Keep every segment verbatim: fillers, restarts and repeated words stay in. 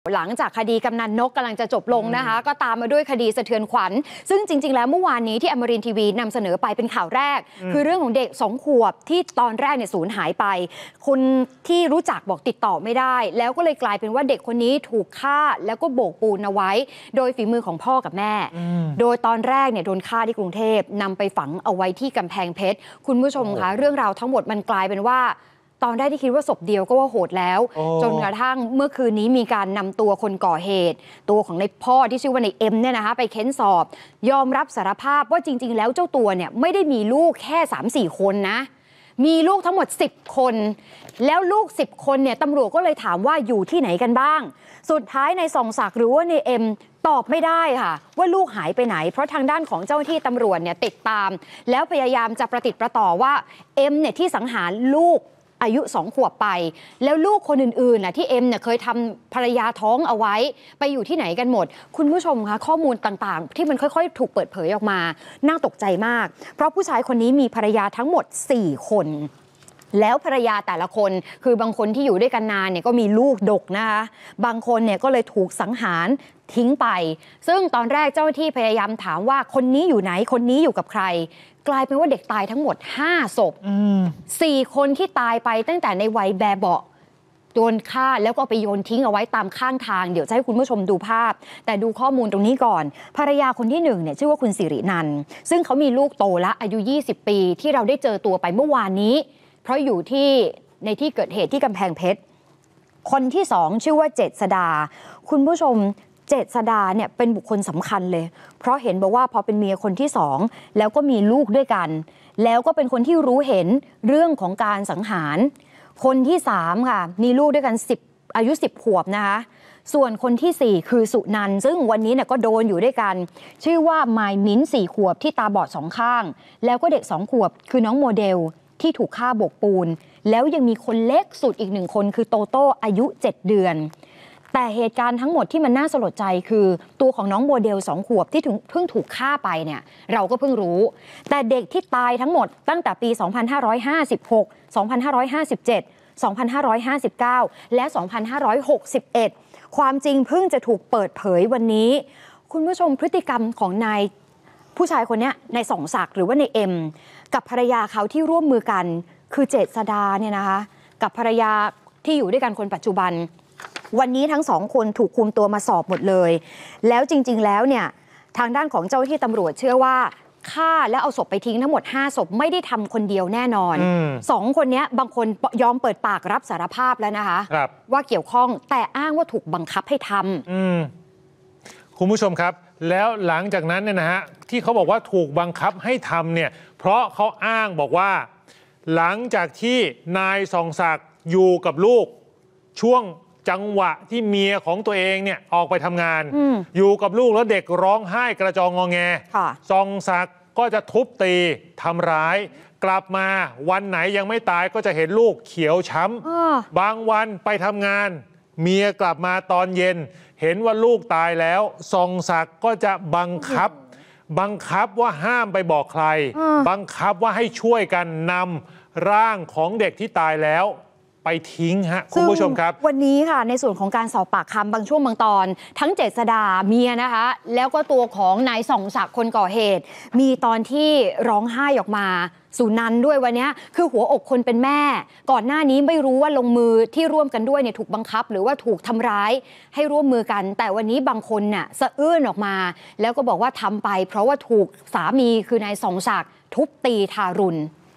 หลังจากคดีกำนันนกกำลังจะจบลงนะคะก็ตามมาด้วยคดีสะเทือนขวัญซึ่งจริงๆแล้วเมื่อวานนี้ที่อมรินทร์ทีวีนำเสนอไปเป็นข่าวแรกคือเรื่องของเด็กสองขวบที่ตอนแรกเนี่ยสูญหายไปคนที่รู้จักบอกติดต่อไม่ได้แล้วก็เลยกลายเป็นว่าเด็กคนนี้ถูกฆ่าแล้วก็โบกปูนเอาไว้โดยฝีมือของพ่อกับแม่โดยตอนแรกเนี่ยโดนฆ่าที่กรุงเทพนำไปฝังเอาไว้ที่กำแพงเพชรคุณผู้ชมคะเรื่องราวทั้งหมดมันกลายเป็นว่าตอนแรกที่คิดว่าศพเดียวก็ว่าโหดแล้วจนกระทั่งเมื่อคืนนี้มีการนำตัวคนก่อเหตุตัวของในพ่อที่ชื่อว่าในเอ็มเนี่ยนะคะไปเค้นสอบยอมรับสารภาพว่าจริงๆแล้วเจ้าตัวเนี่ยไม่ได้มีลูกแค่ สามสี่ คนนะมีลูกทั้งหมดสิบคนแล้วลูกสิบคนเนี่ยตำรวจก็เลยถามว่าอยู่ที่ไหนกันบ้างสุดท้ายในส่องศักดิ์หรือว่าในเอ็มตอบไม่ได้ค่ะว่าลูกหายไปไหนเพราะทางด้านของเจ้าหน้าที่ตำรวจเนี่ยติดตามแล้วพยายามจะประติดประต่อว่าเอ็มเนี่ยที่สังหารลูกอายุสองขวบไปแล้วลูกคนอื่นๆน่ะที่เอ็มเนี่ยเคยทำภรรยาท้องเอาไว้ไปอยู่ที่ไหนกันหมดคุณผู้ชมคะข้อมูลต่างๆที่มันค่อยๆถูกเปิดเผยออกมาน่าตกใจมากเพราะผู้ชายคนนี้มีภรรยาทั้งหมดสี่คนแล้วภรรยาแต่ละคนคือบางคนที่อยู่ด้วยกันนานเนี่ยก็มีลูกดกนะคะบางคนเนี่ยก็เลยถูกสังหารทิ้งไปซึ่งตอนแรกเจ้าหน้าที่พยายามถามว่าคนนี้อยู่ไหนคนนี้อยู่กับใครกลายเป็นว่าเด็กตายทั้งหมดห้าศพสี่คนที่ตายไปตั้งแต่ในวัยแบเบาะโดนฆ่าแล้วก็ไปโยนทิ้งเอาไว้ตามข้างทางเดี๋ยวจะให้คุณผู้ชมดูภาพแต่ดูข้อมูลตรงนี้ก่อนภรรยาคนที่หนึ่งเนี่ยชื่อว่าคุณสิรินันท์ซึ่งเขามีลูกโตละอายุยี่สิบปีที่เราได้เจอตัวไปเมื่อวานนี้เพราะอยู่ที่ในที่เกิดเหตุที่กำแพงเพชรคนที่สองชื่อว่าเจษดาคุณผู้ชมเจษดาเนี่ยเป็นบุคคลสำคัญเลยเพราะเห็นบอกว่าพอเป็นเมียคนที่สองแล้วก็มีลูกด้วยกันแล้วก็เป็นคนที่รู้เห็นเรื่องของการสังหารคนที่สามค่ะมีลูกด้วยกันสิบอายุสิบขวบนะคะส่วนคนที่สี่คือสุนันท์ซึ่งวันนี้เนี่ยก็โดนอยู่ด้วยกันชื่อว่าไมล์มิ้นสี่ขวบที่ตาบอดสองข้างแล้วก็เด็กสองขวบคือน้องโมเดลที่ถูกฆ่าโบกปูนแล้วยังมีคนเล็กสุดอีกหนึ่งคนคือโตโต้อายุเจ็ดเดือนแต่เหตุการณ์ทั้งหมดที่มันน่าสลดใจคือตัวของน้องโมเดลสองขวบที่เพิ่งถูกฆ่าไปเนี่ยเราก็เพิ่งรู้แต่เด็กที่ตายทั้งหมดตั้งแต่ปีสองพันห้าร้อยห้าสิบหก สองพันห้าร้อยห้าสิบเจ็ด สองพันห้าร้อยห้าสิบเก้าและสองพันห้าร้อยหกสิบเอ็ดความจริงเพิ่งจะถูกเปิดเผยวันนี้คุณผู้ชมพฤติกรรมของนายผู้ชายคนนี้นายส่องศักดิ์หรือว่าในเอ็มกับภรรยาเขาที่ร่วมมือกันคือเจษดาเนี่ยนะคะกับภรรยาที่อยู่ด้วยกันคนปัจจุบันวันนี้ทั้งสองคนถูกคุมตัวมาสอบหมดเลยแล้วจริงๆแล้วเนี่ยทางด้านของเจ้าหน้าที่ตำรวจเชื่อว่าฆ่าแล้วเอาศพไปทิ้งทั้งหมดห้าศพไม่ได้ทำคนเดียวแน่นอนสองคนนี้บางคนยอมเปิดปากรับสารภาพแล้วนะคะว่าเกี่ยวข้องแต่อ้างว่าถูกบังคับให้ทำคุณผู้ชมครับแล้วหลังจากนั้นเนี่ยนะฮะที่เขาบอกว่าถูกบังคับให้ทำเนี่ยเพราะเขาอ้างบอกว่าหลังจากที่นายส่องศักดิ์อยู่กับลูกช่วงจังหวะที่เมียของตัวเองเนี่ยออกไปทำงาน อ, อยู่กับลูกแล้วเด็กร้องไห้กระจองงอแงส่องศักดิ์ก็จะทุบตีทำร้ายกลับมาวันไหนยังไม่ตายก็จะเห็นลูกเขียวช้ำบางวันไปทำงานเมียกลับมาตอนเย็นเห็นว่าลูกตายแล้วส่องศักดิ์ก็จะบังคับบังคับว่าห้ามไปบอกใครบังคับว่าให้ช่วยกันนำร่างของเด็กที่ตายแล้วไปทิ้งฮะคุณผู้ชมครับวันนี้ค่ะในส่วนของการสอบปากคำบางช่วงบางตอนทั้งเจษดาเมียนะคะแล้วก็ตัวของนายส่องศักดิ์คนก่อเหตุมีตอนที่ร้องไห้ออกมาสุนันท์ด้วยวันนี้คือหัวอกคนเป็นแม่ก่อนหน้านี้ไม่รู้ว่าลงมือที่ร่วมกันด้วยเนี่ยถูกบังคับหรือว่าถูกทำร้ายให้ร่วมมือกันแต่วันนี้บางคนน่ะสะอื้นออกมาแล้วก็บอกว่าทำไปเพราะว่าถูกสามีคือนายส่องศักดิ์ทุบตีทารุณ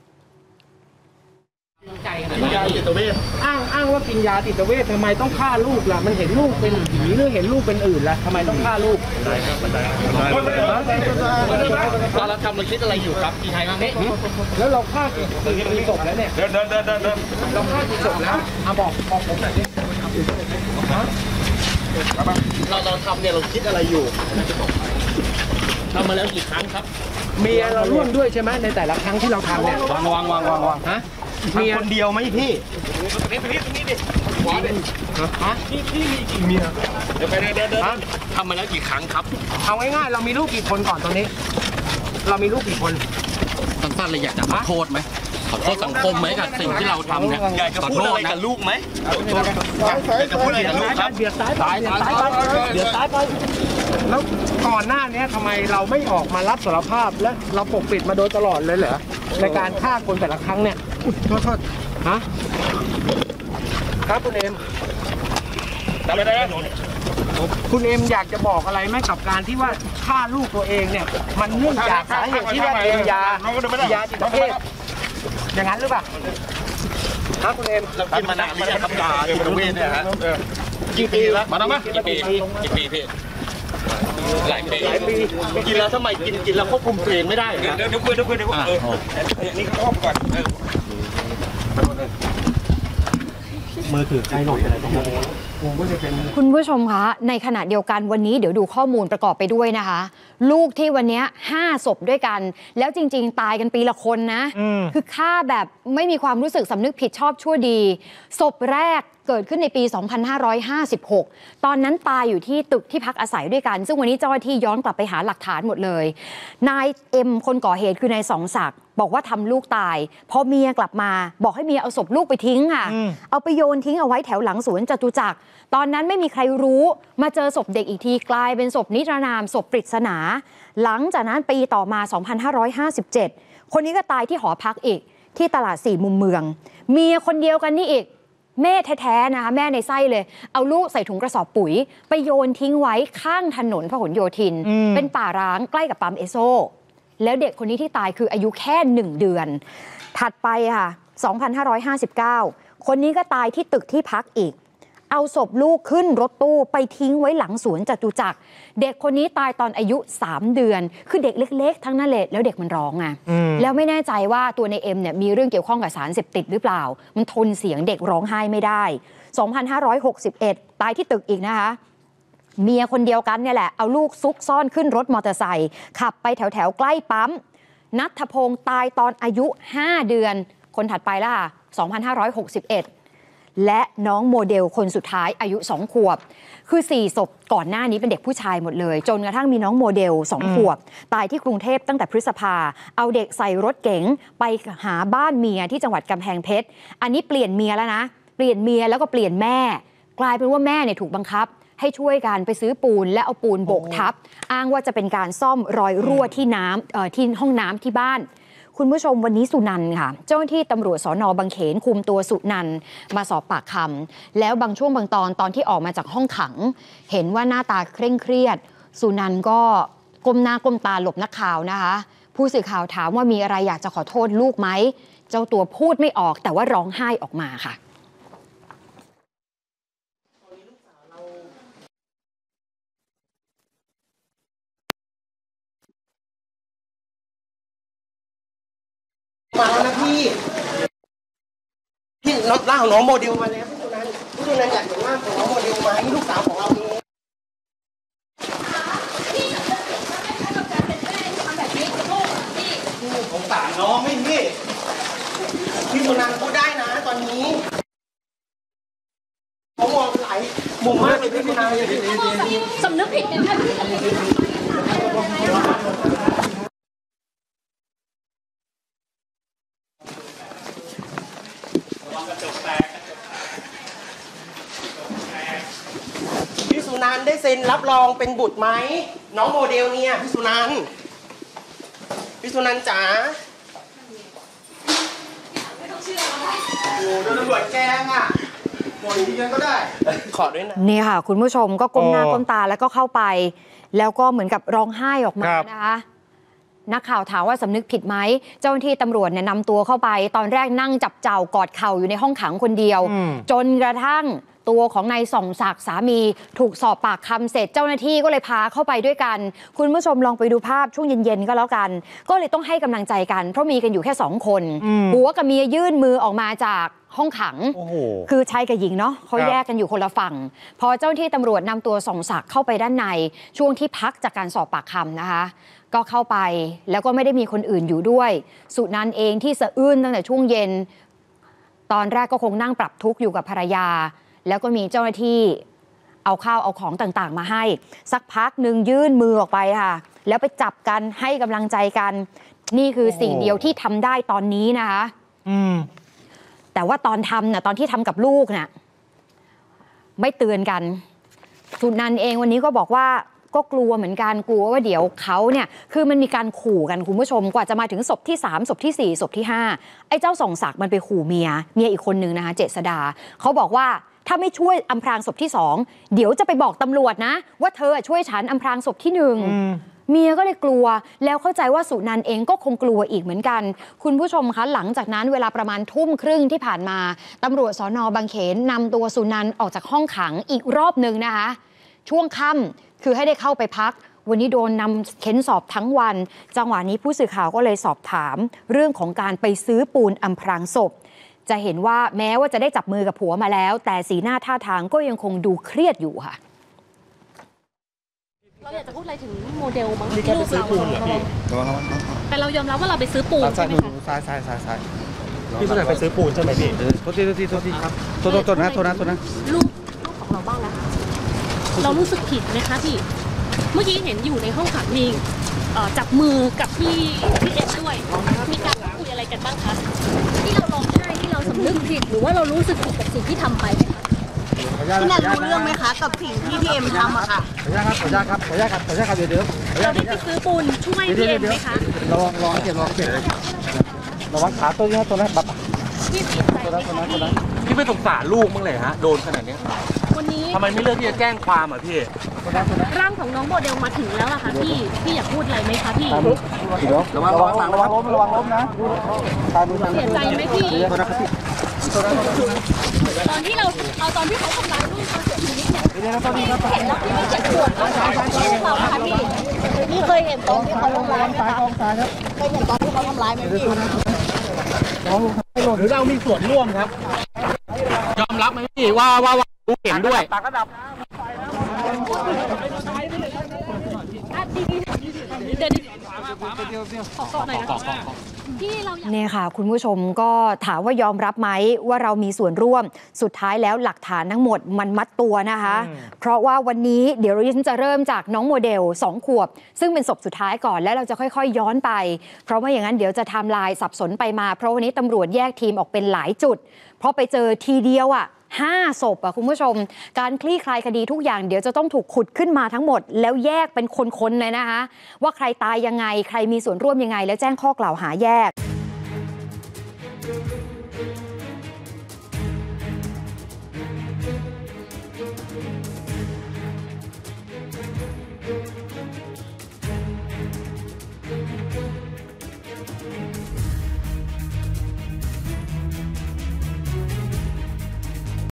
กินยาจิตเวชอ้างอ้างว่ากินยาจิตเวชทำไมต้องฆ่าลูกล่ะมันเห็นลูกเป็นผีหรือเห็นลูกเป็นอื่นล่ะทำไมต้องฆ่าลูกได้ครับได้ตอนเราทำเราคิดอะไรอยู่ครับพี่ไทยบ้างนี่แล้วเราฆ่ากี่ศพแล้วเนี่ยเดินเดินเดินเดินเราฆ่ากี่ศพแล้วอ่ะบอกบอกผมหน่อยดิเราเราทำเนี่ยเราคิดอะไรอยู่ทำมาแล้วกี่ครั้งครับเมียเราร่วมด้วยใช่ไหมในแต่ละครั้งที่เราทำเนี่ยวางวางวางวางวางฮะมีคนเดียวไหมพี่ตรงนี้ตรงนี้ตรงนี้ดิขวาดิฮะพี่พี่มีกี่เมียเดี๋ยวไปเดินเดินเดินทำมาแล้วกี่ครั้งครับเอาง่ายๆเรามีลูกกี่คนก่อนตอนนี้เรามีลูกกี่คนสั้นๆเลยอยากจะขอโทษไหมขอโทษสังคมไหมกับสิ่งที่เราทำเนี่ยอยากจะพูดอะไรกับลูกไหมอยากจะพูดอะไรกับลูกครับเบียดซ้ายไปเบียดซ้ายไปเบียดซ้ายไปแล้วก่อนหน้านี้ทำไมเราไม่ออกมารับสารภาพและเราปกปิดมาโดยตลอดเลยเหรอในการฆ่าคนแต่ละครั้งเนี่ยโทษโทษฮะครับคุณเอ็มจำไม่ได้คุณเอ็มอยากจะบอกอะไรไหมกับการที่ว่าฆ่าลูกตัวเองเนี่ยมันเนื่องจากสาเหตุที่ว่าเป็นยายาจิตเภทอย่างนั้นหรือเปล่าครับคุณเอ็มเรากินมานานหรือยังครับยาจิตเภทเนี่ยฮะกี่ปีแล้วมาแล้วมั้ยกี่ปีกี่ปีพี่หลายปีหลายปีกินแล้วทำไมกินกินแล้วควบคุมตัวเองไม่ได้เดี๋ยวเดี๋ยวคุยเดี๋ยวคุยเดี๋ยวเออนี่เขาควบก่อนมือถือใกล้หน่อยอะไรต้องคุณผู้ชมคะในขณะเดียวกันวันนี้เดี๋ยวดูข้อมูลประกอบไปด้วยนะคะลูกที่วันนี้ห้าศพด้วยกันแล้วจริงๆตายกันปีละคนนะคือฆ่าแบบไม่มีความรู้สึกสำนึกผิดชอบชั่วดีศพแรกเกิดขึ้นในปี สองพันห้าร้อยห้าสิบหก ตอนนั้นตายอยู่ที่ตึกที่พักอาศัยด้วยกันซึ่งวันนี้เจ้าหน้าที่ย้อนกลับไปหาหลักฐานหมดเลยนายเอ็มคนก่อเหตุคือนายสองศักดิ์บอกว่าทำลูกตายพอเมียกลับมาบอกให้เมียเอาศพลูกไปทิ้งค่ะเอาไปโยนทิ้งเอาไว้แถวหลังสวนจตุจักรตอนนั้นไม่มีใครรู้มาเจอศพเด็กอีกทีกลายเป็นศพนิรนามศพปริศนาหลังจากนั้นปีต่อมา สองพันห้าร้อยห้าสิบเจ็ด คนนี้ก็ตายที่หอพักอีกที่ตลาดสี่มุมเมืองเมียคนเดียวกันนี่อีกแม่แท้ๆนะคะแม่ในไส้เลยเอาลูกใส่ถุงกระสอบปุ๋ยไปโยนทิ้งไว้ข้างถนนพหลโยธินเป็นป่าร้างใกล้กับปั๊มเอโซแล้วเด็กคนนี้ที่ตายคืออายุแค่หนึ่งเดือนถัดไปค่ะ สองพันห้าร้อยห้าสิบเก้า คนนี้ก็ตายที่ตึกที่พักอีกเอาศพลูกขึ้นรถตู้ไปทิ้งไว้หลังสวนจตุจักรเด็กคนนี้ตายตอนอายุสามเดือนคือเด็กเล็กๆทั้งนั้นเลยแล้วเด็กมันร้องไงแล้วไม่แน่ใจว่าตัวในเอ็มเนี่ยมีเรื่องเกี่ยวข้องกับสารเสพติดหรือเปล่ามันทนเสียงเด็กร้องไห้ไม่ได้ สองพันห้าร้อยหกสิบเอ็ด ตายที่ตึกอีกนะคะเมียคนเดียวกันเนี่ยแหละเอาลูกซุกซ่อนขึ้นรถมอเตอร์ไซค์ขับไปแถวๆใกล้ปั๊มณัฐพงศ์ตายตอนอายุห้าเดือนคนถัดไปแล้วค่ะ สองพันห้าร้อยหกสิบเอ็ดและน้องโมเดลคนสุดท้ายอายุสองขวบคือสี่ศพก่อนหน้านี้เป็นเด็กผู้ชายหมดเลยจนกระทั่งมีน้องโมเดลสองขวบตายที่กรุงเทพตั้งแต่พฤษภาเอาเด็กใส่รถเก๋งไปหาบ้านเมียที่จังหวัดกำแพงเพชรอันนี้เปลี่ยนเมียแล้วนะเปลี่ยนเมียแล้วก็เปลี่ยนแม่กลายเป็นว่าแม่เนี่ยถูกบังคับให้ช่วยกันไปซื้อปูนและเอาปูนโบกทับอ้างว่าจะเป็นการซ่อมรอยรั่วที่น้ำเอ่อที่ห้องน้ำที่บ้านคุณผู้ชมวันนี้สุนันท์ค่ะเจ้าหน้าที่ตำรวจสน.บางเขนคุมตัวสุนันท์มาสอบปากคำแล้วบางช่วงบางตอนตอนที่ออกมาจากห้องขังเห็นว่าหน้าตาเคร่งเครียดสุนันท์ก็ก้มหน้าก้มตาหลบนักข่าวนะคะผู้สื่อข่าวถามว่ามีอะไรอยากจะขอโทษลูกไหมเจ้าตัวพูดไม่ออกแต่ว่าร้องไห้ออกมาค่ะมาแล้วนะพี่พี่น้องร่างของน้องโมเดลมาแล้วพี่สุนันท์พี่สุนันท์อยากเห็นร่างของน้องโมเดลไหมลูกสาวของเราเองสงสารน้องไม่พี่พี่สุนันท์พูดได้นะตอนนี้ผมมองหลายมุมมากเลยพี่สุนันท์สำนึกผิดเนี่ยค่ะพี่สุนันท์ได้เซ็นรับรองเป็นบุตรไหมน้องโมเดลเนี่ยพี่สุนันท์พี่สุนันท์จ๋าไม่ต้องเชื่อโอ้โดนตำรวจแกล้งอ่ะหมดที่ยังก็ได้ขอด้วยนะนี่ค่ะคุณผู้ชมก็ก้มหน้าก้มตาแล้วก็เข้าไปแล้วก็เหมือนกับร้องไห้ออกมานะคะนักข่าวถามว่าสำนึกผิดไหมเจ้าหน้าที่ตำรวจเนี่ยนำตัวเข้าไปตอนแรกนั่งจับเจ้ากอดเข่าอยู่ในห้องขังคนเดียวจนกระทั่งตัวของนายส่องศักดิ์สามีถูกสอบปากคำเสร็จเจ้าหน้าที่ก็เลยพาเข้าไปด้วยกันคุณผู้ชมลองไปดูภาพช่วงเย็นๆก็แล้วกันก็เลยต้องให้กำลังใจกันเพราะมีกันอยู่แค่สองคนผัวกับเมียยื่นมือออกมาจากห้องขังคือชายกับหญิงเนาะเขาแยกกันอยู่คนละฝั่งพอเจ้าหน้าที่ตำรวจนำตัวส่องศักดิ์เข้าไปด้านในช่วงที่พักจากการสอบปากคำนะคะก็เข้าไปแล้วก็ไม่ได้มีคนอื่นอยู่ด้วยสุนันท์เองที่สะอื้นตั้งแต่ช่วงเย็นตอนแรกก็คงนั่งปรับทุกข์อยู่กับภรรยาแล้วก็มีเจ้าหน้าที่เอาข้าวเอาของต่างๆมาให้สักพักหนึ่งยื่นมือออกไปค่ะแล้วไปจับกันให้กำลังใจกันนี่คือสิ่งเดียวที่ทำได้ตอนนี้นะคะอืมแต่ว่าตอนทำน่ะตอนที่ทำกับลูกน่ะไม่เตือนกันสุนันท์เองวันนี้ก็บอกว่าก็กลัวเหมือนกันกลัวว่าเดี๋ยวเขาเนี่ยคือมันมีการขู่กันคุณผู้ชมกว่าจะมาถึงศพที่สามศพที่สี่ศพที่ห้าไอ้เจ้าส่องศักดิ์มันไปขู่เมียเมียอีกคนนึงนะคะเจษดาเขาบอกว่าถ้าไม่ช่วยอำพรางศพที่สองเดี๋ยวจะไปบอกตำรวจนะว่าเธอช่วยฉันอำพรางศพที่หนึ่งเมียก็เลยกลัวแล้วเข้าใจว่าสุนันท์เองก็คงกลัวอีกเหมือนกันคุณผู้ชมคะหลังจากนั้นเวลาประมาณทุ่มครึ่งที่ผ่านมาตำรวจสน.บางเขนนำตัวสุนันท์ออกจากห้องขังอีกรอบนึงนะคะช่วงค่ำคือให้ได้เข้าไปพักวันนี้โดนนำเค้นสอบทั้งวันจังหวะนี้ผู้สื่อข่าวก็เลยสอบถามเรื่องของการไปซื้อปูนอำพรางศพจะเห็นว่าแม้ว่าจะได้จับมือกับผัวมาแล้วแต่สีหน้าท่าทางก็ยังคงดูเครียดอยู่ค่ะเราอยากจะพูดอะไรถึงโมเดลมั้งลูกเราแต่เรายอมรับว่าเราไปซื้อปูนใช่ไหมคะใช่ใช่ใช่ใช่พี่สุนันท์ไปซื้อปูนใช่ไหมพี่โทษทีโทษทีโทษทีครับโทษโทษนะโทษนะโทษนะลูกลูกของเราบ้างนะคะเรารู้สึกผิดไหมคะพี่เมื่อกี้เห็นอยู่ในห้องขังมีจับมือกับพี่พี่เอสด้วยมีการคุยอะไรกันบ้างคะที่เราร้องไห้ที่เราสำนึกผิดหรือว่าเรารู้สึกผิดกับสิ่งที่ทำไปไหมคะพี่นันรู้เรื่องไหมคะกับสิ่งที่พี่เอ็มทำอะค่ะขออนุญาตครับขออนุญาตครับขออนุญาตครับขออนุญาตครับเดี๋ยวเดี๋ยวเราได้ไปซื้อปูนช่วยพี่เอ็มไหมคะลองลองเก็บลองเก็บระวังขาตัวนี้ตัวนั้นบับพี่ติดใจไหมคะพี่พี่ไม่สงสารลูกมั้งเลยฮะโดนขนาดนี้วันนี้ทำไมไม่เลือกที่จะแจ้งความอ่ะพี่ร่างของน้องโมเดลมาถึงแล้วอะค่ะพี่พี่อยากพูดอะไรไหมคะพี่ระวังระวังระวังล้มระวังล้มนะเสียใจไหมพี่ตอนที่เราเอาตอนที่เขาทำร้ายลูกเขาเสียชีวิตเนี่ยเห็นแล้วพี่ไม่เจ็บปวดเราค่ะพี่พี่เคยเห็นตอนที่เขาทำร้ายไหมคะเคยเห็นตอนที่เขาทำร้ายไหมพี่หรือเรามีส่วนร่วมครับยอมรับไหมพี่ว่าว่าว่ารู้เห็นด้วยตักระดับเนี่ยค่ะคุณผู้ชมก็ถามว่ายอมรับไหมว่าเรามีส่วนร่วมสุดท้ายแล้วหลักฐานทั้งหมดมันมัดตัวนะคะเพราะว่าวันนี้เดี๋ยวเราจะเริ่มจากน้องโมเดลสองขวบซึ่งเป็นศพสุดท้ายก่อนแล้วเราจะค่อยๆย้อนไปเพราะว่าอย่างนั้นเดี๋ยวจะไทม์ไลน์สับสนไปมาเพราะวันนี้ตำรวจแยกทีมออกเป็นหลายจุดเพราะไปเจอทีเดียวอ่ะห้าศพอ่ะคุณผู้ชมการคลี่คลายคดีทุกอย่างเดี๋ยวจะต้องถูกขุดขึ้นมาทั้งหมดแล้วแยกเป็นคนๆเลยนะคะว่าใครตายยังไงใครมีส่วนร่วมยังไงแล้วแจ้งข้อกล่าวหาแยก